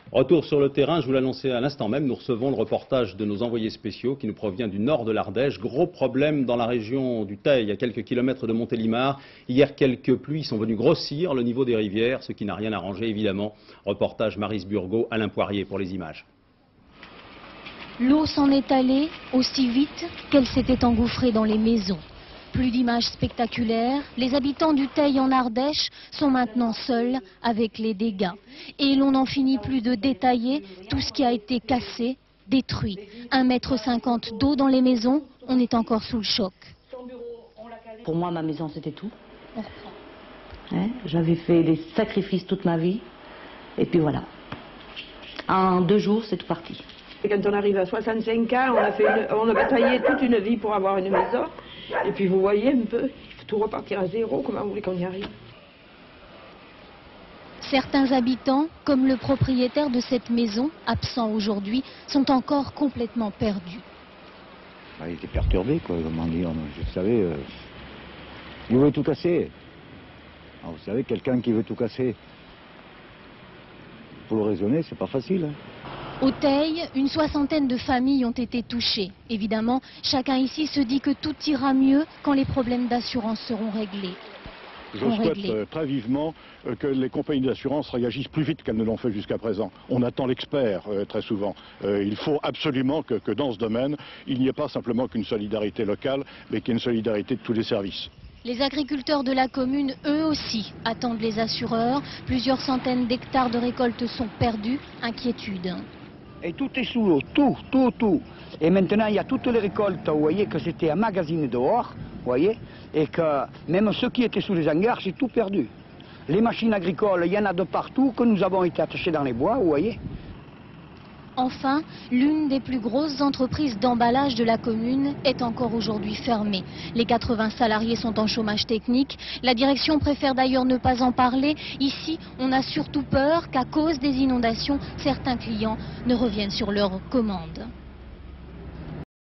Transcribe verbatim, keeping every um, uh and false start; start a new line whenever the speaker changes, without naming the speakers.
Retour sur le terrain, je vous l'annonçais à l'instant même, nous recevons le reportage de nos envoyés spéciaux qui nous provient du nord de l'Ardèche. Gros problème dans la région du Teil, à quelques kilomètres de Montélimar. Hier, quelques pluies sont venues grossir le niveau des rivières, ce qui n'a rien arrangé évidemment. Reportage Maryse Burgot, Alain Poirier pour les images.
L'eau s'en est allée aussi vite qu'elle s'était engouffrée dans les maisons. Plus d'images spectaculaires, les habitants du Teil en Ardèche sont maintenant seuls avec les dégâts. Et l'on n'en finit plus de détailler tout ce qui a été cassé, détruit. un mètre cinquante d'eau dans les maisons, on est encore sous le choc.
Pour moi, ma maison, c'était tout. Hein, j'avais fait des sacrifices toute ma vie. Et puis voilà. En deux jours, c'est tout parti.
Quand on arrive à soixante-cinq ans, on a, fait une, on a bataillé toute une vie pour avoir une maison. Et puis vous voyez un peu, il faut tout repartir à zéro, comment vous voulez qu'on y arrive?
Certains habitants, comme le propriétaire de cette maison, absent aujourd'hui, sont encore complètement perdus.
Bah, il était perturbé, quoi, comment dire. Je savais, euh, il voulait tout casser. Alors, vous savez, quelqu'un qui veut tout casser, pour le raisonner, c'est pas facile. Hein.
Au Teil, une soixantaine de familles ont été touchées. Évidemment, chacun ici se dit que tout ira mieux quand les problèmes d'assurance seront réglés.
Je souhaite euh, très vivement euh, que les compagnies d'assurance réagissent plus vite qu'elles ne l'ont fait jusqu'à présent. On attend l'expert euh, très souvent. Euh, il faut absolument que, que dans ce domaine, il n'y ait pas simplement qu'une solidarité locale, mais qu'il y ait une solidarité de tous les services.
Les agriculteurs de la commune, eux aussi, attendent les assureurs. Plusieurs centaines d'hectares de récoltes sont perdus. Inquiétude.
Et tout est sous l'eau, tout, tout, tout. Et maintenant, il y a toutes les récoltes, vous voyez, que c'était emmagasiné dehors, vous voyez, et que même ceux qui étaient sous les hangars, c'est tout perdu. Les machines agricoles, il y en a de partout, que nous avons été attachés dans les bois, vous voyez.
Enfin, l'une des plus grosses entreprises d'emballage de la commune est encore aujourd'hui fermée. Les quatre-vingts salariés sont en chômage technique. La direction préfère d'ailleurs ne pas en parler. Ici, on a surtout peur qu'à cause des inondations, certains clients ne reviennent sur leurs commandes.